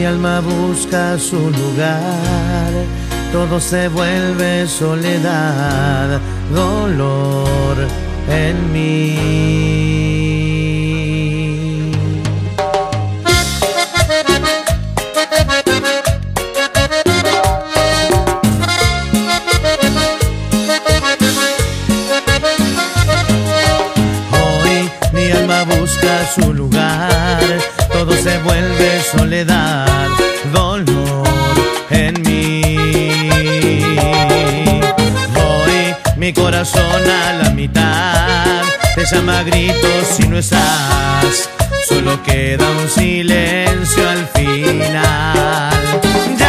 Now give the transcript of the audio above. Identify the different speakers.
Speaker 1: mi alma busca su lugar, todo se vuelve soledad, dolor en mí. Hoy mi alma busca su lugar, todo se vuelve soledad, dolor en mí. Hoy mi corazón a la mitad te llama a gritos si no estás, solo queda un silencio al final.